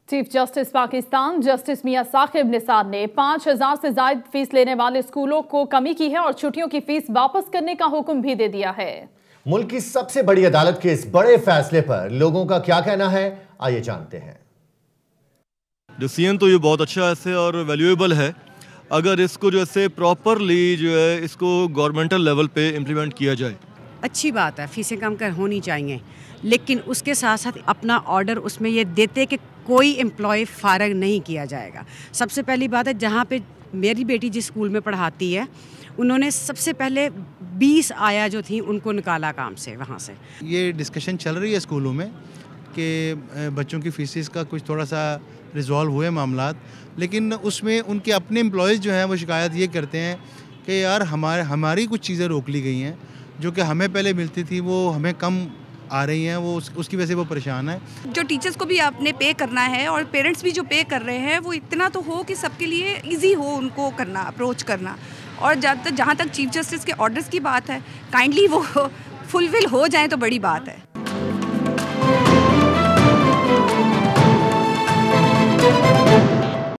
Chief justice Pakistan justice Mian Saqib Nisar ने 5000 से ज्यादा फीस लेने वाले स्कूलों को कमी की है और छुट्टियों की फीस वापस करने का हुक्म भी दे दिया है। मुल्क की सबसे बड़ी अदालत के इस बड़े फैसले पर लोगों का क्या कहना है, आइए जानते हैं। डिसीजन तो ये बहुत अच्छा ऐसे और वैल्यूएबल है। अगर इसको जो ऐसे प्रॉपरली जो है इसको गवर्नमेंटल लेवल पे इम्प्लीमेंट किया जाए, अच्छी बात है। फीसें कम कर होनी चाहिए, लेकिन उसके साथ साथ अपना ऑर्डर उसमें ये देते कि कोई एम्प्लॉय फारग नहीं किया जाएगा। सबसे पहली बात है, जहाँ पे मेरी बेटी जिस स्कूल में पढ़ाती है, उन्होंने सबसे पहले 20 आया जो थी उनको निकाला काम से, वहाँ से। ये डिस्कशन चल रही है स्कूलों में कि बच्चों की फीसिस का कुछ थोड़ा सा रिजॉल्व हुए मामलात, लेकिन उसमें उनके अपने एम्प्लॉयज़ जो हैं वो शिकायत ये करते हैं कि यार हमारी कुछ चीज़ें रोक ली गई हैं जो कि हमें पहले मिलती थी, वो हमें कम आ रही हैं, वो उसकी वजह से वो परेशान है। जो टीचर्स को भी आपने पे करना है और पेरेंट्स भी जो पे कर रहे हैं वो इतना तो हो कि सबके लिए इजी हो उनको करना, अप्रोच करना। और जहाँ तक चीफ जस्टिस के ऑर्डर्स की बात है, काइंडली वो फुलफिल हो जाए तो बड़ी बात है।